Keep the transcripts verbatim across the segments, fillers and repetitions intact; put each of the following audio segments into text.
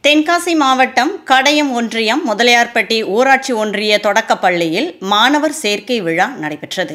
தென்காசி மாவட்டம் கடையம் ஒன்றியம் முதலியார்பட்டி ஊராட்சி ஒன்றிய தொடக்கப்பள்ளியில் மாணவர் சேர்க்கை விழா நடைபெற்றது.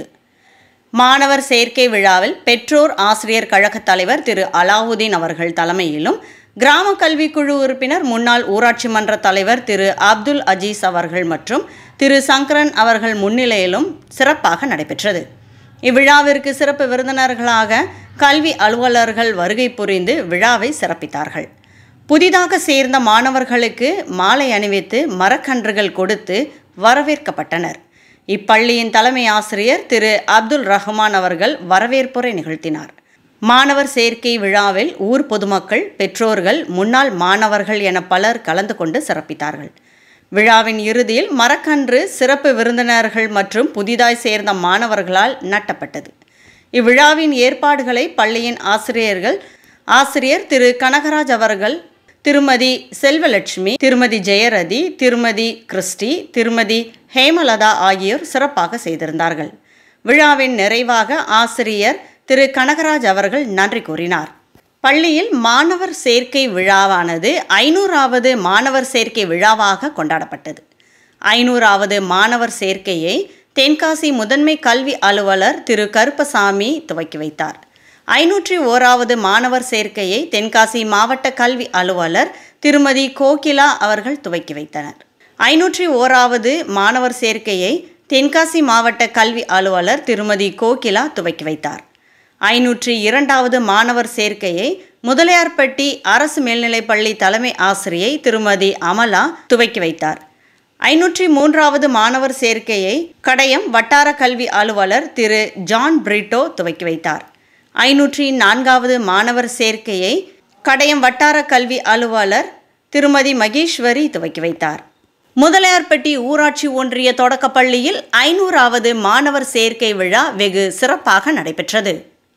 மாணவர் சேர்க்கை விழாவில் பெற்றோர் ஆசிரியர் கழக தலைவர் திரு அலாவுதீன் அவர்கள் தலைமையிலும், கிராம கல்விக்குழு உறுப்பினர் முன்னாள் ஊராட்சி மன்ற தலைவர் திரு அப்துல் அஜீஸ் அவர்கள் மற்றும் திரு சங்கரன் அவர்கள் முன்னிலையிலும் சிறப்பாக நடைபெற்றது. இவ்விழாவிற்கு சிறப்பு விருந்தினர்களாக கல்வி அலுவலர்கள் வருகை புரிந்து விழாவை சிறப்பித்தார்கள். புதிதாக சேர்ந்த மாணவர்களுக்கு மாலை அணிவித்து மரக்கன்றுகள் கொடுத்து வரவேற்கப்பட்டனர். இப்பள்ளியின் தலைமை ஆசிரியர் திரு அப்துல் ரஹ்மான் அவர்கள் வரவேற்புரை நிகழ்த்தினார். மாணவர் சேர்க்கை விழாவில் ஊர் பொதுமக்கள், பெற்றோர்கள், முன்னாள் மாணவர்கள் என பலர் கலந்து கொண்டு சிறப்பித்தார்கள். விழாவின் இறுதியில் மரக்கன்று சிறப்பு விருந்தினர்கள் மற்றும் புதிதாய் சேர்ந்த மாணவர்களால் நட்டப்பட்டது. இவ்விழாவின் ஏற்பாடுகளை பள்ளியின் ஆசிரியர்கள் ஆசிரியர் திரு கனகராஜ் அவர்கள், திருமதி செல்வலட்சுமி, திருமதி ஜெயரதி, திருமதி கிறிஸ்டி, திருமதி ஹேமலதா ஆகியோர் சிறப்பாக செய்திருந்தார்கள். விழாவின் நிறைவாக ஆசிரியர் திரு கனகராஜ் அவர்கள் நன்றி கூறினார். பள்ளியில் மாணவர் சேர்க்கை விழாவானது ஐநூறாவது மாணவர் சேர்க்கை விழாவாக கொண்டாடப்பட்டது. ஐநூறாவது மாணவர் சேர்க்கையை தென்காசி முதன்மை கல்வி அலுவலர் திரு கருப்பசாமி துவக்கி வைத்தார். ஐநூற்றி ஓராவது மாணவர் சேர்க்கையை தென்காசி மாவட்ட கல்வி அலுவலர் திருமதி கோகிலா அவர்கள் துவக்கி வைத்தனர். ஐநூற்றி ஓராவது மாணவர் சேர்க்கையை தென்காசி மாவட்ட கல்வி அலுவலர் திருமதி கோகிலா துவக்கி வைத்தார். ஐநூற்றி இரண்டாவது மாணவர் சேர்க்கையை முதலியார்பட்டி அரசு மேல்நிலைப்பள்ளி தலைமை ஆசிரியை திருமதி அமலா துவக்கி வைத்தார். ஐநூற்றி மூன்றாவது மாணவர் சேர்க்கையை கடையம் வட்டார கல்வி அலுவலர் திரு ஜான் பிரிட்டோ துவக்கி வைத்தார். ஐநூற்றி நான்காவது மாணவர் சேர்க்கையை கடையம் வட்டார கல்வி அலுவலர் திருமதி மகேஸ்வரி துவக்கி வைத்தார். முதலியார்பட்டி ஊராட்சி ஒன்றிய தொடக்கப்பள்ளியில் ஐநூறாவது மாணவர் சேர்க்கை விழா வெகு சிறப்பாக நடைபெற்றது.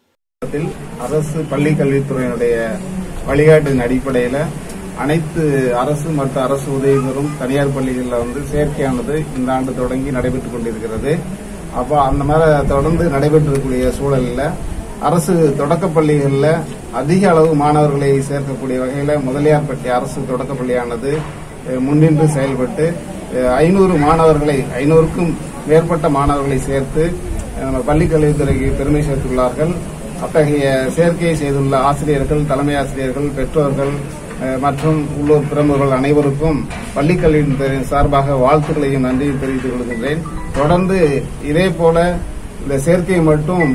அரசு பள்ளி கல்வித்துறையினுடைய வழிகாட்டின் அடிப்படையில் அனைத்து அரசு மற்றும் அரசு உதவி பெறும் தனியார் பள்ளிகளில் வந்து சேர்க்கையானது இந்த ஆண்டு தொடங்கி நடைபெற்றுக் கொண்டிருக்கிறது. அப்போ அந்த மாதிரி தொடர்ந்து நடைபெற்றிருக்கக்கூடிய சூழலில் அரசு தொடக்க பள்ளிகளில் அதிக அளவு மாணவர்களை சேர்க்கக்கூடிய வகையில் முதலியார்பட்டி அரசு தொடக்கப்பள்ளியானது முன்னின்று செயல்பட்டு ஐநூறு மாணவர்களை ஐநூறுக்கும் மேற்பட்ட மாணவர்களை சேர்த்து பள்ளிக் கல்வித்துறைக்கு பெருமை சேர்த்துள்ளார்கள். அத்தகைய சேர்க்கையை செய்துள்ள ஆசிரியர்கள், தலைமை ஆசிரியர்கள், பெற்றோர்கள் மற்றும் உள்ளூர் பிரமுகர்கள் அனைவருக்கும் பள்ளிக் கல்வித்துறையின் சார்பாக வாழ்த்துக்களையும் நன்றியும் தெரிவித்துக் கொள்கின்றேன். தொடர்ந்து இதே போல இந்த சேர்க்கையை மட்டும்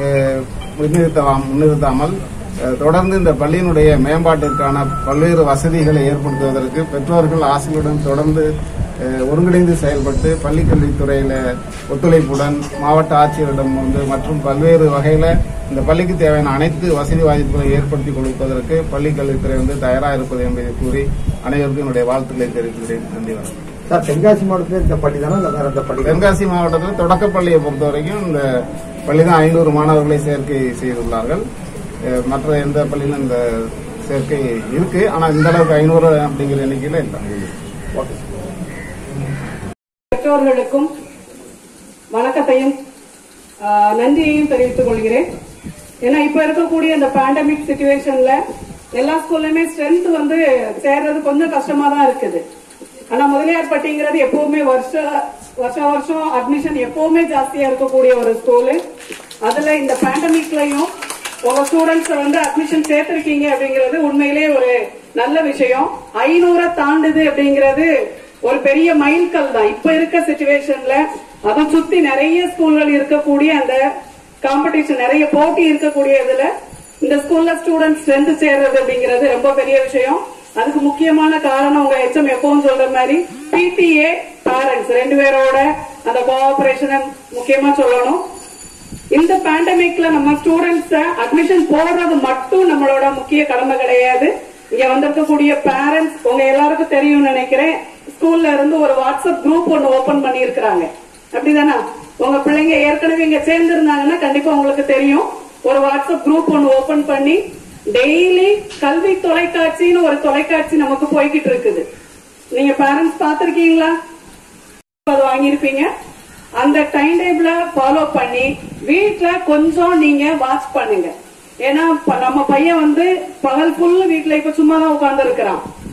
முன்னிறுத்தாமல் தொடர்ந்து இந்த பள்ளியினுடைய மேம்பாட்டிற்கான பல்வேறு வசதிகளை ஏற்படுத்துவதற்கு பெற்றோர்கள் ஆசிரியருடன் தொடர்ந்து ஒருங்கிணைந்து செயல்பட்டு பள்ளிக் கல்வித்துறையில ஒத்துழைப்புடன் மாவட்ட ஆட்சியரிடம் வந்து மற்றும் பல்வேறு வகையில இந்த பள்ளிக்கு தேவையான அனைத்து வசதி வாய்ப்புகளை ஏற்படுத்தி கொடுப்பதற்கு பள்ளிக் கல்வித்துறை வந்து தயாராக இருப்பது என்பதை கூறி அனைவருக்கும் என்னுடைய வாழ்த்துக்களை தெரிவிக்கிறேன். நன்றி. சார், தென்காசி மாவட்டத்தில் இந்த பள்ளி தானே வேற எந்த பள்ளி? தென்காசி மாவட்டத்தில் தொடக்கப்பள்ளியை பொறுத்த வரைக்கும் இந்த பள்ளி தான் ஐநூறு மாணவர்களை சேர்க்கை செய்துள்ளார்கள். மற்ற எந்த பள்ளியிலும் இந்த சேர்க்கை இருக்கு, ஆனா இந்த அளவுக்கு ஐநூறு அப்படிங்கிற எண்ணிக்கையில இல்லை. பெற்றோர்களுக்கும் வணக்கத்தையும் நன்றியையும் தெரிவித்துக் கொள்கிறேன். ஏன்னா இப்ப இருக்கக்கூடிய இந்த பேண்டமிக் சிச்சுவேஷன்ல எல்லா ஸ்கூல்லுமே ஸ்ட்ரென்த் வந்து சேர்றது கொஞ்சம் கஷ்டமா தான் இருக்குது. ஆனா முதலியார்பட்டிங்கிறது எப்பவுமே வருஷ வருஷ வருஷம் அட்மிஷன் எப்பவுமே ஜாஸ்தியா இருக்கக்கூடிய ஒரு ஸ்கூலு. அதுல இந்த பேண்டமிக்லயும் உங்க ஸ்டூடெண்ட்ஸ் வந்து அட்மிஷன் சேர்த்திருக்கீங்க அப்படிங்கிறது உண்மையிலேயே ஒரு நல்ல விஷயம். ஐநூறை தாண்டுது அப்படிங்கிறது ஒரு பெரிய மைல்கல் தான் இப்ப இருக்க சிச்சுவேஷன்ல. அதை சுத்தி நிறைய ஸ்கூல்கள் இருக்கக்கூடிய அந்த காம்படிஷன், நிறைய போட்டி இருக்கக்கூடிய இதுல இந்த ஸ்கூல்ல ஸ்டூடெண்ட்ஸ் ஸ்ட்ரென்த் சேர்றது அப்படிங்கிறது ரொம்ப பெரிய விஷயம். அதுக்கு முக்கியமான காரணம் உங்க எச்எம் எப்பவும் சொல்ற மாதிரி பிடிஏ, பேரண்ட்ஸ் ரெண்டு பேரோட அந்த கோஆபரேஷன் முக்கியமா சொல்லணும். இந்த பேண்டமிக்ல நம்ம ஸ்டூடெண்ட்ஸ் அட்மிஷன் போடுறது மட்டும் நம்மளோட முக்கிய கடமை கிடையாது. இங்க வந்திருக்கக்கூடிய பேரண்ட்ஸ் உங்க எல்லாருக்கும் தெரியும் நினைக்கிறேன், ஸ்கூல்ல இருந்து ஒரு வாட்ஸ்அப் குரூப் ஒன்னு ஓபன் பண்ணி இருக்கிறாங்க. அப்படிதானா? உங்க பிள்ளைங்க ஏற்கனவே இங்க சேர்ந்திருந்தாங்கன்னா கண்டிப்பா உங்களுக்கு தெரியும். ஒரு வாட்ஸ்அப் குரூப் ஒன்னு ஓபன் பண்ணி டெய்லி கல்வி தொலைக்காட்சின்னு ஒரு தொலைக்காட்சி நமக்கு போய்கிட்டு இருக்குது. நீங்க பேரண்ட்ஸ் பாத்திருக்கீங்களா? அது வாங்கியிருப்பீங்க. அந்த டைம் டேபிள ஃபாலோ பண்ணி வீட்டுல கொஞ்சம் நீங்க வாட்ச் பண்ணுங்க. ஏன்னா நம்ம பையன் வந்து பகல் ஃபுல்லு வீட்டுல இப்ப சும்மா தான் உட்கார்ந்து இருக்கிறான்.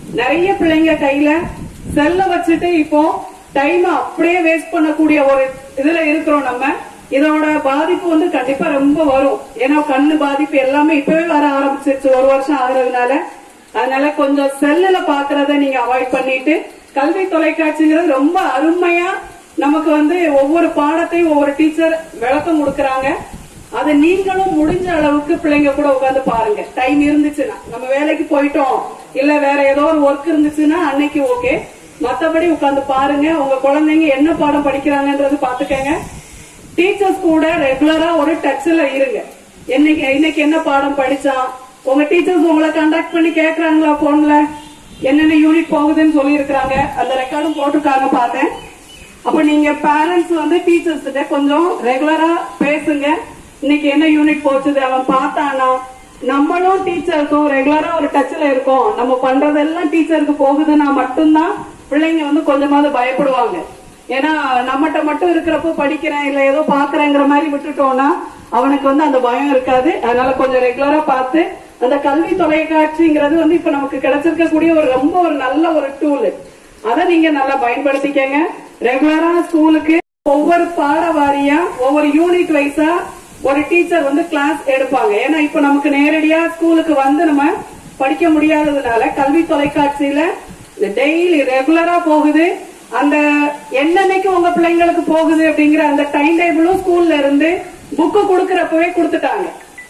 நிறைய பிள்ளைங்க கையில செல்ல வச்சுட்டு இப்போ டைம் அப்படியே வேஸ்ட் பண்ணக்கூடிய ஒரு இதுல இருக்கிறோம். நம்ம இதோட பாதிப்பு வந்து கண்டிப்பா ரொம்ப வரும். ஏன்னா கண்ணு பாதிப்பு எல்லாமே இப்பவே வர ஆரம்பிச்சிருச்சு ஒரு வருஷம் ஆகுறதுனால. அதனால கொஞ்சம் செல்லுல பாக்குறத நீங்க அவாய்ட் பண்ணிட்டு, கல்வி தொலைக்காட்சிங்கிறது ரொம்ப அருமையா நமக்கு வந்து ஒவ்வொரு பாடத்தையும் ஒவ்வொரு டீச்சர் விளக்கம் கொடுக்கறாங்க. அதை நீங்களும் முடிஞ்ச அளவுக்கு பிள்ளைங்க கூட உட்காந்து பாருங்க. டைம் இருந்துச்சுன்னா, நம்ம வேலைக்கு போயிட்டோம் இல்ல வேற ஏதோ ஒரு ஒர்க் இருந்துச்சுன்னா அன்னைக்கு ஓகே, மத்தபடி உட்காந்து பாருங்க. உங்க குழந்தைங்க என்ன பாடம் படிக்கிறாங்கன்றது பாத்துக்கங்க. டீச்சர்ஸ் கூட ரெகுலரா ஒரு டச்ல இருங்க. இன்னைக்கு இன்னைக்கு என்ன பாடம் படிச்சான், உங்க டீச்சர்ஸ் உங்களை கான்டாக்ட் பண்ணி கேக்குறாங்களா போன்ல என்னென்ன யூனிட் போகுதுன்னு சொல்லி இருக்கிறாங்க. அந்த ரெக்கார்டும் போட்டுருக்காங்க பார்த்தேன். அப்ப நீங்க பேரண்ட்ஸ் வந்து டீச்சர்ஸ் கிட்ட கொஞ்சம் ரெகுலரா பேசுங்க. இன்னைக்கு என்ன யூனிட் போச்சுது அவன் பார்த்தானா. நம்மளும் டீச்சருக்கும் ரெகுலரா ஒரு டச்ல இருக்கோம். நம்ம பண்றதெல்லாம் டீச்சருக்கு போகுதுன்னா மட்டும்தான் பிள்ளைங்க வந்து கொஞ்சமாவது பயப்படுவாங்க. ஏன்னா நம்மகிட்ட மட்டும் இருக்கிறப்போ படிக்கிறேன் இல்ல ஏதோ பாக்குறேங்கிற மாதிரி விட்டுட்டோம்னா அவனுக்கு வந்து அந்த பயம் இருக்காது. அதனால கொஞ்சம் ரெகுலரா பார்த்து, அந்த கல்வி தொலைக்காட்சிங்கிறது வந்து இப்ப நமக்கு கிடைச்சிருக்கக்கூடிய ஒரு ரொம்ப ஒரு நல்ல ஒரு டூல். அதை நீங்க நல்லா பயன்படுத்திக்கங்க. ரெகுலரா ஸ்கூலுக்கு ஒவ்வொரு பாட வாரியா ஒவ்வொரு யூனிட் வைஸா ஒரு டீச்சர் வந்து கிளாஸ் எடுப்பாங்க. ஏன்னா இப்ப நமக்கு நேரடியா ஸ்கூலுக்கு வந்து நம்ம படிக்க முடியாததுனால கல்வி தொலைக்காட்சியில டெய்லி ரெகுலரா போகுது. அந்த என்னன்னைக்கு உங்க பிள்ளைங்களுக்கு போகுது அப்படிங்கிற அந்த டைம் டேபிளும் ஸ்கூல்ல இருந்து புக்கு கொடுக்கறப்பவே கொடுத்துட்டாங்க.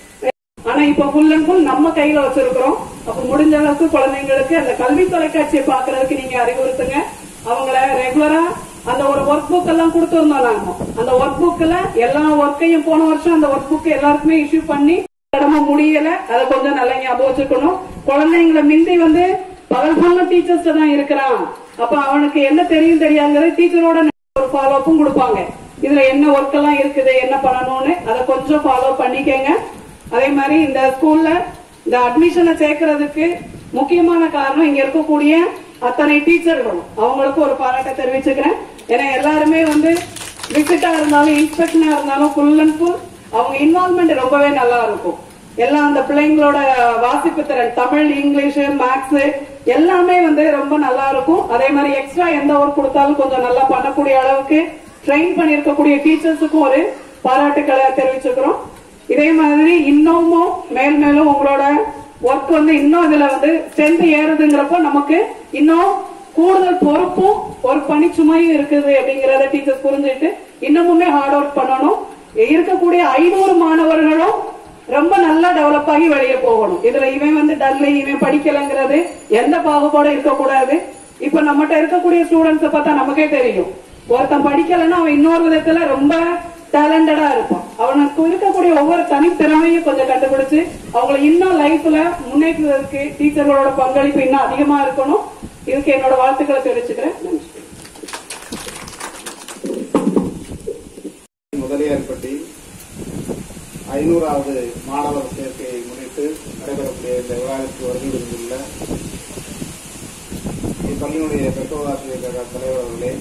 ஆனா இப்ப ஃபுல் அண்ட் ஃபுல் நம்ம கையில வச்சிருக்கிறோம். அப்ப முடிஞ்ச அளவுக்கு குழந்தைங்களுக்கு அந்த கல்வி தொலைக்காட்சியை பாக்குறதுக்கு நீங்க அறிவுறுத்துங்க. அவங்கள ரெகுலரா அந்த ஒரு ஒர்க் புக் எல்லாம் கொடுத்துருந்தோம். நாங்க அந்த ஒர்க் புக்ல எல்லா ஒர்க்கையும் போன வருஷம் அந்த ஒர்க் புக் எல்லாருக்குமே இஷ்யூ பண்ணி கடமை முடியல. அதை கொஞ்சம் நல்லா ஞாபகம் வச்சுக்கணும். குழந்தைங்களை மிந்தி வந்து பகல் ஃபுல்லா டீச்சர்ஸ் தான் இருக்கிறான். அப்ப அவனுக்கு என்ன தெரியும் தெரியாங்கிறது டீச்சரோட ஒரு ஃபாலோ அப்பும் கொடுப்பாங்க. இதுல என்ன ஒர்க் எல்லாம் இருக்குது, என்ன பண்ணணும்னு அதை கொஞ்சம் ஃபாலோ பண்ணிக்கங்க. அதே மாதிரி இந்த ஸ்கூல்ல இந்த அட்மிஷனை சேர்க்கறதுக்கு முக்கியமான காரணம் இங்க இருக்கக்கூடிய அத்தனை டீச்சர்களும் அவங்களுக்கு ஒரு பாராட்டை தெரிவிச்சுக்கிறேன். ஏன்னா எல்லாருமே வந்து விசிட்டா இருந்தாலும் இன்ஸ்பெக்ஷனா இருந்தாலும் ஃபுல் அண்ட் ஃபுல் அவங்க இன்வால்வ்மெண்ட் ரொம்பவே நல்லா இருக்கும். எல்லாம் அந்த பிள்ளைங்களோட வாசிப்பு திறன், தமிழ், இங்கிலீஷ், மேக்ஸ் எல்லாமே வந்து ரொம்ப நல்லா இருக்கும். அதே மாதிரி எக்ஸ்ட்ரா எந்த ஒர்க் கொடுத்தாலும் கொஞ்சம் நல்லா பண்ணக்கூடிய அளவுக்கு ட்ரெயின் பண்ணிருக்கக்கூடிய டீச்சர்ஸுக்கும் ஒரு பாராட்டுக்களை தெரிவிச்சுக்கிறோம். இதே மாதிரி இன்னமும் மேல் மேலும் உங்களோட ஒர்க் வந்து இன்னும் இதுல வந்து ஸ்ட்ரென்த் ஏறுதுங்கிறப்போ நமக்கு இன்னும் கூடுதல் பொறுப்பும் ஒரு பணிச்சுமையும் இருக்குது அப்படிங்கறத டீச்சர்ஸ் புரிஞ்சுட்டு இன்னமுமே ஹார்ட் ஒர்க் பண்ணணும். இருக்கக்கூடிய ஐநூறு மாணவர்களும் ரொம்ப நல்லா டெவலப் ஆகி வெளியே போகணும். இதுல இவன் வந்து டல்லு இவன் படிக்கலங்கிறது எந்த பாகுபாடும் இருக்கக்கூடாது. இப்ப நம்மகிட்ட இருக்கக்கூடிய ஸ்டூடெண்ட்ஸை பார்த்தா நமக்கே தெரியும். ஒருத்தன் படிக்கலன்னா அவன் இன்னொரு விதத்துல ரொம்ப டேலண்டடா இருப்பான். அவனுக்கு இருக்கக்கூடிய ஒவ்வொரு தனித்திறமையும் கொஞ்சம் கண்டுபிடிச்சு அவங்களை இன்னும் லைஃப்ல முன்னேற்றுவதற்கு டீச்சர்களோட பங்களிப்பு இன்னும் அதிகமா இருக்கணும். இதுக்கு என்னோட வாழ்த்துக்களை தெரிவிச்சுக்கிறேன். முதலியார்பட்டி ஐநூறாவது மாணவர் சேர்க்கையை முன்னிட்டு நடைபெறக்கூடிய இந்த விழாவிற்கு வருகை புரிந்துள்ள இப்பள்ளியினுடைய பெற்றோராசிரியர் கழக தலைவர் அவர்களே,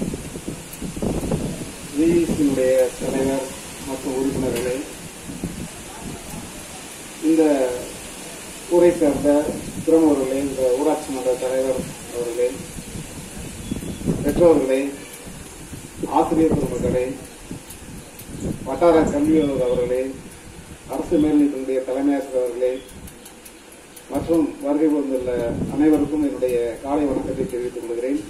ஜிஇசியினுடைய தலைவர் மற்றும் உறுப்பினர்களே, இந்த ஊரை சேர்ந்த பிரமுகர்களே, இந்த ஊராட்சி மன்ற தலைவர் அவர்களே, பெற்றோர்களே, ஆசிரியர் பெருமக்களே, வட்டார கல்வி அவர்களே, அரசு மேல்நிலையத்தினுடைய தலைமை ஆசிரியர் அவர்களே மற்றும் வருகை புரிந்துள்ள அனைவருக்கும் என்னுடைய காலை வணக்கத்தை தெரிவித்துக் கொள்கிறேன்.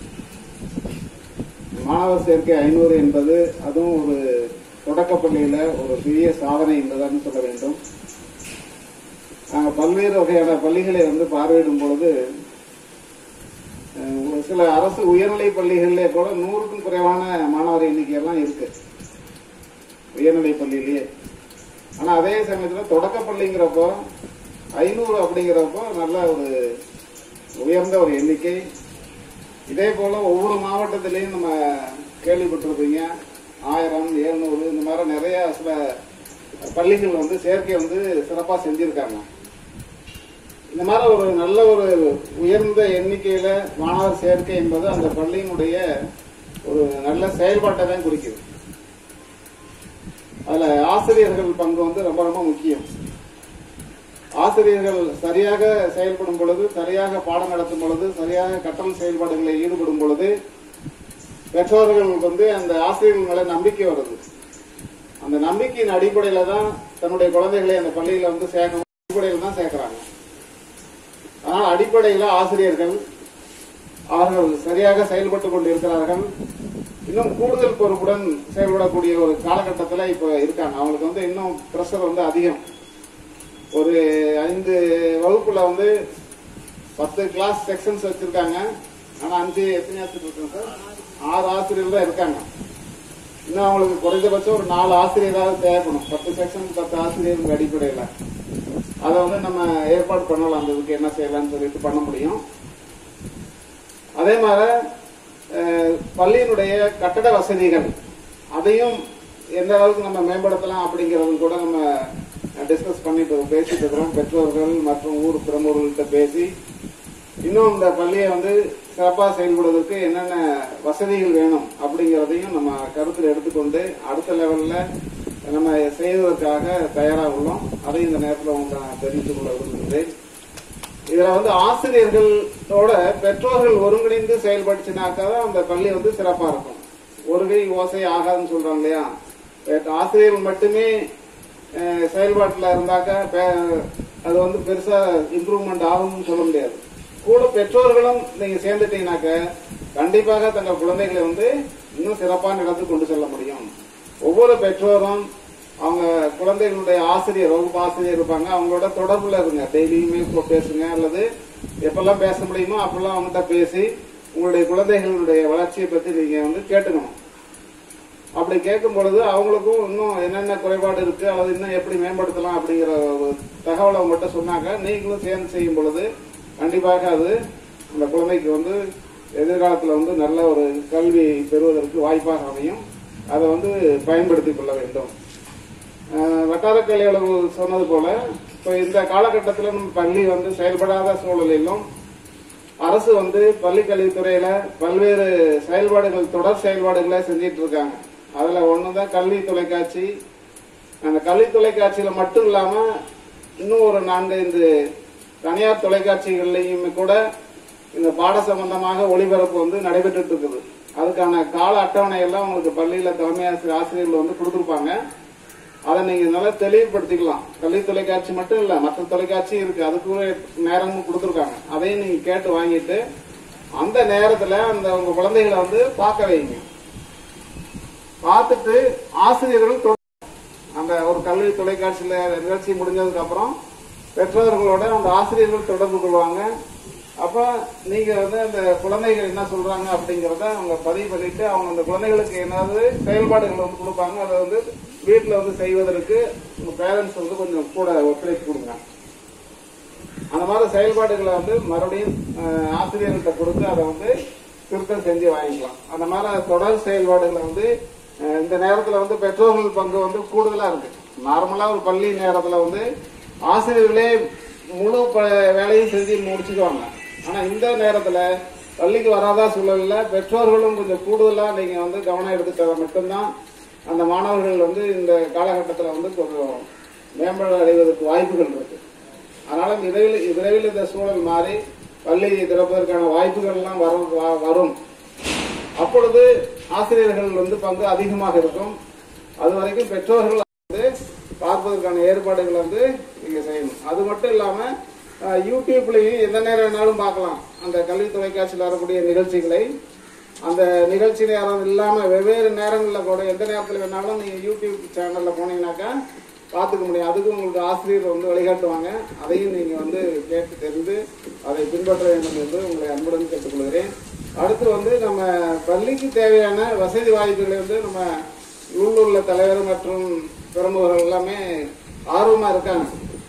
மாணவர் சேர்க்கை ஐநூறு என்பது அதுவும் ஒரு தொடக்கப்பள்ளியில ஒரு பெரிய சாதனை என்பதான் சொல்ல வேண்டும். நாங்கள் பல்வேறு வகையான பள்ளிகளை வந்து பார்வையிடும் பொழுது சில அரசு உயர்நிலை பள்ளிகளிலே கூட நூறுக்கும் குறைவான மாணவர் எண்ணிக்கையெல்லாம் இருக்கு உயர்நிலை பள்ளியிலேயே. ஆனா அதே சமயத்தில் தொடக்கப்பள்ளிங்கிறப்போ ஐநூறு அப்படிங்கிறப்போ நல்ல ஒரு உயர்ந்த ஒரு எண்ணிக்கை. இதே போல ஒவ்வொரு மாவட்டத்திலையும் நம்ம கேள்விப்பட்டிருப்பீங்க ஆயிரம் எழுநூறு இந்த மாதிரி நிறைய சில பள்ளிகள் வந்து சேர்க்கை வந்து சிறப்பாக செஞ்சிருக்காங்க. இந்த மாதிரி ஒரு நல்ல ஒரு உயர்ந்த எண்ணிக்கையில மாணவர் சேர்க்கை என்பது அந்த பள்ளியினுடைய ஒரு நல்ல செயல்பாட்டை தான் குறிக்குது. அதுல ஆசிரியர்கள் பங்கு வந்து ரொம்ப ரொம்ப முக்கியம். ஆசிரியர்கள் சரியாக செயல்படும் பொழுது, சரியாக பாடம் நடத்தும் பொழுது, சரியாக கற்றல் செயல்பாடுகளில் ஈடுபடும் பொழுது பெற்றோர்கள் வந்து அந்த ஆசிரியர்கள் மேல நம்பிக்கை வருது. அந்த நம்பிக்கையின் அடிப்படையில தான் தன்னுடைய குழந்தைகளை அந்த பள்ளியில வந்து சேர்க்கணும், அடிப்படையில் தான் சேர்க்கிறாங்க. ஆனால் அடிப்படையில் ஆசிரியர்கள் அவர்கள் சரியாக செயல்பட்டு கொண்டு இருக்கிறார்கள். இன்னும் கூடுதல் பொறுப்புடன் செயல்படக்கூடிய ஒரு காலகட்டத்தில் இப்ப இருக்காங்க. அவங்களுக்கு வந்து இன்னும் பிரஷர் வந்து அதிகம். ஒரு ஐந்து வகுப்புல வந்து பத்து கிளாஸ் செக்ஷன்ஸ் வச்சிருக்காங்க. ஆனா அஞ்சு எத்தனை ஆசிரியர் இருக்காங்க சார்? ஆறு ஆசிரியர் தான் இருக்காங்க. இன்னும் அவங்களுக்கு குறைந்தபட்சம் ஒரு நாலு ஆசிரியராவது தேவைப்படும். பத்து செக்ஷன் பத்து ஆசிரியர்கள் அடிப்படையில் அதை வந்து நம்ம ஏற்பாடு பண்ணலாம். அந்த இதுக்கு என்ன செய்யலாம்னு சொல்லிட்டு பண்ண முடியும். அதே மாதிரி பள்ளியினுடைய கட்டட வசதிகள் அதையும் எந்த அளவுக்கு நம்ம மேம்படுத்தலாம் அப்படிங்கறது கூட நம்ம டிஸ்கஸ் பண்ணிட்டு பேசிட்டு இருக்கிறோம். பெற்றோர்கள் மற்றும் ஊர் பிரமுகர்கள்ட்ட பேசி இன்னும் இந்த பள்ளியை வந்து சிறப்பாக செயல்படுவதற்கு என்னென்ன வசதிகள் வேணும் அப்படிங்கிறதையும் நம்ம கருத்தில் எடுத்துக்கொண்டு அடுத்த லெவல்ல நம்ம செய்வதற்காக தயாராக உள்ளோம். அதை இந்த நேரத்தில் உங்களுக்கு நான் தெரிவித்துக் கொள்ள விரும்புகிறேன். இதுல வந்து ஆசிரியர்களோட பெற்றோர்கள் ஒருங்கிணைந்து செயல்படுத்தினாக்கா தான் அந்த பள்ளி வந்து சிறப்பா இருக்கும். ஒரு கை ஓசை ஆகாதுன்னு சொல்றாங்க இல்லையா? ஆசிரியர்கள் மட்டுமே செயல்பாட்டில் இருந்தாக்க அது வந்து பெருசா இம்ப்ரூவ்மெண்ட் ஆகும்னு சொல்ல முடியாது. கூட பெற்றோர்களும் நீங்க சேர்ந்துட்டீங்கன்னாக்க கண்டிப்பாக தங்கள் குழந்தைகளை வந்து இன்னும் சிறப்பான இடத்துக்கு கொண்டு செல்ல முடியும். ஒவ்வொரு பெற்றோரும் அவங்க குழந்தைகளுடைய ஆசிரியர், வகுப்பு ஆசிரியர் இருப்பாங்க, அவங்களோட தொடர்புல இருங்க. டெய்லியுமே பேசுங்க, அல்லது எப்பெல்லாம் பேச முடியுமோ அப்பெல்லாம் அவங்ககிட்ட பேசி உங்களுடைய குழந்தைகளுடைய வளர்ச்சியை பத்தி நீங்க வந்து கேட்டுக்கணும். அப்படி கேட்கும் பொழுது அவங்களுக்கும் இன்னும் என்னென்ன குறைபாடு இருக்கு அல்லது இன்னும் எப்படி மேம்படுத்தலாம் அப்படிங்கிற ஒரு தகவலை அவங்ககிட்ட சொன்னாங்க. நீங்களும் சேர்ந்து செய்யும் பொழுது கண்டிப்பாக அது அந்த குழந்தைக்கு வந்து எதிர்காலத்தில் வந்து நல்ல ஒரு கல்வி பெறுவதற்கு வாய்ப்பாக அமையும். அதை வந்து பயன்படுத்திக் கொள்ள வேண்டும். வட்டார கல்வி அலுவலர் சொன்னது போல இப்போ இந்த காலகட்டத்தில் நம்ம பள்ளி வந்து செயல்படாத சூழலிலும் அரசு வந்து பள்ளி கல்வித்துறையில பல்வேறு செயல்பாடுகள், தொடர் செயல்பாடுகளை செஞ்சிட்டு இருக்காங்க. அதுல ஒண்ணுதான் கல்வி தொலைக்காட்சி. அந்த கல்வி தொலைக்காட்சியில மட்டும் இல்லாம இன்னும் ஒரு நான்கு ஐந்து தனியார் தொலைக்காட்சிகள்லையும் கூட இந்த பாட சம்பந்தமாக ஒளிபரப்பு வந்து நடைபெற்று இருக்குது. அதுக்கான கால அட்டவணை எல்லாம் உங்களுக்கு பள்ளியில தலைமை ஆசிரியர் ஆசிரியர்கள் வந்து கொடுத்துருப்பாங்க. அதை நீங்க நல்லா தெளிவுபடுத்திக்கலாம். கல்வி தொலைக்காட்சி மட்டும் இல்ல, மற்ற தொலைக்காட்சி இருக்கு, அதுக்கு நேரமும் கொடுத்துருக்காங்க. அதையும் நீங்க கேட்டு வாங்கிட்டு அந்த நேரத்துல அந்த உங்க குழந்தைகளை வந்து பார்க்க வைங்க. பார்த்துட்டு ஆசிரியர்கள் அந்த ஒரு கல்வி தொலைக்காட்சியில நிகழ்ச்சி முடிஞ்சதுக்கு அப்புறம் பெற்றோர்களோட அந்த ஆசிரியர்கள் தொடர்பு கொள்வாங்க. அப்ப நீங்க வந்து அந்த குழந்தைகள் என்ன சொல்றாங்க அப்படிங்கறத அவங்க பதிவு பண்ணிட்டு அவங்க அந்த குழந்தைகளுக்கு ஏதாவது செயல்பாடுகள் வந்து கொடுப்பாங்க. அதை வந்து வீட்டுல வந்து செய்வதற்கு உங்க பேரண்ட்ஸ் வந்து கொஞ்சம் கூட ஒத்துழைப்பு கொடுங்க. அந்த மாதிரி செயல்பாடுகளை வந்து மறுபடியும் ஆசிரியர்கிட்ட கொடுத்து அதை வந்து திருத்தம் செஞ்சு வாங்கிக்கலாம். அந்த மாதிரி தொடர் செயல்பாடுகளை வந்து இந்த நேரத்துல வந்து பெற்றோர்கள் பங்கு வந்து கூடுதலா இருக்கு. நார்மலா ஒரு பள்ளி நேரத்துல வந்து ஆசிரியர்களே முழு வேலையும் செஞ்சு முடிச்சுக்குவாங்க. ஆனா இந்த நேரத்துல பள்ளிக்கு வராதா சூழல்ல பெற்றோர்களும் கொஞ்சம் கூடுதலா நீங்க வந்து கவனம் எடுத்துட்டா மட்டும்தான் அந்த மாணவர்கள் வந்து இந்த காலகட்டத்தில் வந்து கொஞ்சம் மேம்பாடு அடைவதற்கு வாய்ப்புகள் இருக்கு. அதனால விரைவில் விரைவில் இந்த சூழல் மாறி பள்ளி திறப்பதற்கான வாய்ப்புகள் எல்லாம் வரும். அப்பொழுது ஆசிரியர்கள் வந்து பங்கு அதிகமாக இருக்கும். அது வரைக்கும் பெற்றோர்கள் வந்து பார்ப்பதற்கான ஏற்பாடுகள் வந்து நீங்க செய்யணும். அது மட்டும் இல்லாம யூடியூப்லயும் எந்த நேரம் வேணாலும் பார்க்கலாம். அந்த கல்வி தொலைக்காட்சியில் வரக்கூடிய நிகழ்ச்சிகளை அந்த நிகழ்ச்சி நேரம் இல்லாம வெவ்வேறு நேரங்களில் கூட எந்த நேரத்தில் வேணாலும் நீங்க யூடியூப் சேனல்ல போனீங்கன்னாக்கா பார்த்துக்க முடியும். அதுக்கு உங்களுக்கு ஆசிரியர் வந்து வழிகாட்டுவாங்க. அதையும் நீங்க வந்து கேட்டு தெரிந்து அதை பின்பற்ற வேண்டும் என்று உங்களை அன்புடன் கேட்டுக்கொள்கிறேன். அடுத்து வந்து நம்ம பள்ளிக்கு தேவையான வசதி வாய்ப்புகளை வந்து நம்ம உள்ளூர்ல தலைவர் மற்றும் பிரமுகர்கள் எல்லாமே ஆர்வமா இருக்காங்க.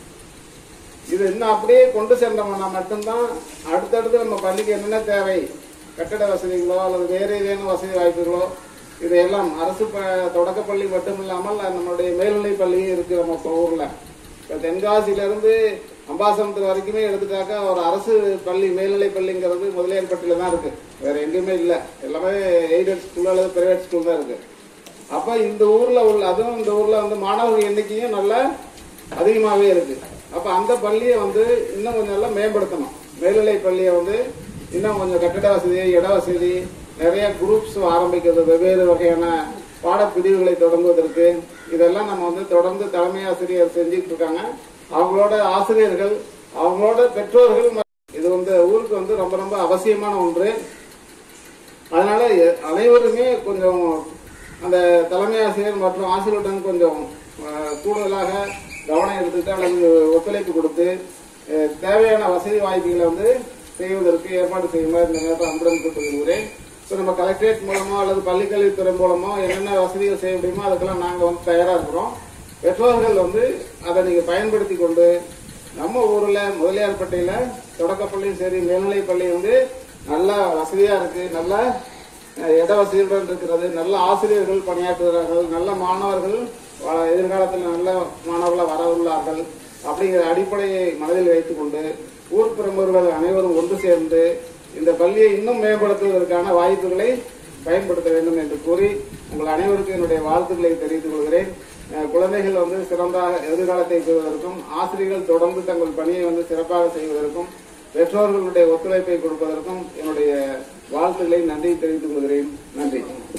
இது இன்னும் அப்படியே கொண்டு சென்றோம்னா மட்டும்தான் அடுத்தடுத்து நம்ம பள்ளிக்கு என்னென்ன தேவை, கட்டட வசதிகளோ அல்லது வேறு ஏதேனும் வசதி வாய்ப்புகளோ இதையெல்லாம் அரசு தொடக்கப்பள்ளி மட்டும் இல்லாமல் நம்மளுடைய மேல்நிலை பள்ளியும் இருக்கு நம்ம ஊர்ல. இப்போ தென்காசியிலிருந்து அம்பாசமுத்திரம் வரைக்குமே எடுத்துட்டாக்கா ஒரு அரசு பள்ளி மேல்நிலை பள்ளிங்கிறது முதலியார்பட்டியில தான் இருக்கு, வேற எங்கேயுமே இல்லை. எல்லாமே எய்டட் ஸ்கூல் அல்லது பிரைவேட் ஸ்கூல் தான் இருக்கு. அப்ப இந்த ஊர்ல உள்ள அதுவும் இந்த ஊர்ல வந்து மாணவர்கள் எண்ணிக்கையும் நல்ல அதிகமாகவே இருக்கு. அப்ப அந்த பள்ளியை வந்து இன்னும் கொஞ்சம் நல்லா மேம்படுத்தணும். மேல்நிலை பள்ளியை வந்து இன்னும் கொஞ்சம் கட்டிட வசதி, இட வசதி, நிறைய குரூப்ஸ் ஆரம்பிக்கிறது, வெவ்வேறு வகையான பாடப்பிரிவுகளை தொடங்குவதற்கு இதெல்லாம் நம்ம வந்து தொடர்ந்து தலைமை ஆசிரியர் செஞ்சுட்டு இருக்காங்க. அவங்களோட ஆசிரியர்கள், அவங்களோட பெற்றோர்கள், இது வந்து ஊருக்கு வந்து ரொம்ப ரொம்ப அவசியமான ஒன்று. அதனால அனைவருமே கொஞ்சம் அந்த தலைமை ஆசிரியர் மற்றும் ஆசிரியருடன் கொஞ்சம் கூடுதலாக கவனம் எடுத்துட்டு அல்லது ஒத்துழைப்பு கொடுத்து தேவையான வசதி வாய்ப்புகளை வந்து செய்வதற்கு ஏற்பாடு செய்யுமாறு இந்த நேரத்தில் அன்புடன் கேட்டுக்கொள்கிறேன். ஸோ நம்ம கலெக்டரேட் மூலமோ அல்லது பள்ளிக்கல்வித்துறை மூலமோ என்னென்ன வசதிகள் செய்ய முடியுமோ அதுக்கெல்லாம் நாங்கள் வந்து தயாராக இருக்கிறோம். பெற்றோர்கள் வந்து அதை நீங்கள் பயன்படுத்தி கொண்டு நம்ம ஊர்ல முதலியார்பேட்டையில தொடக்கப்பள்ளியும் சரி மேல்நிலை பள்ளி வந்து நல்ல வசதியா இருக்கு, நல்ல இட வசதியுடன் இருக்கிறது, நல்ல ஆசிரியர்கள் பணியாற்றுகிறார்கள், நல்ல மாணவர்கள் எதிர்காலத்தில் நல்ல மாணவர்களாக வர உள்ளார்கள் அப்படிங்கிற அடிப்படையை மனதில் வைத்துக் கொண்டு ஊர் பிரமுகர்கள் அனைவரும் ஒன்று சேர்ந்து இந்த பள்ளியை இன்னும் மேம்படுத்துவதற்கான வாய்ப்புகளை பயன்படுத்த வேண்டும் என்று கூறி உங்கள் அனைவருக்கும் என்னுடைய வாழ்த்துக்களை தெரிவித்துக் கொள்கிறேன். குழந்தைகள் வந்து சிறந்த எதிர்காலத்தை பெறுவதற்கும் ஆசிரியர்கள் தொடர்ந்து தங்கள் பணியை வந்து சிறப்பாக செய்வதற்கும் பெற்றோர்களுடைய ஒத்துழைப்பை கொடுப்பதற்கும் என்னுடைய வாழ்த்துக்களை நன்றி தெரிவித்துக் கொள்கிறேன். நன்றி.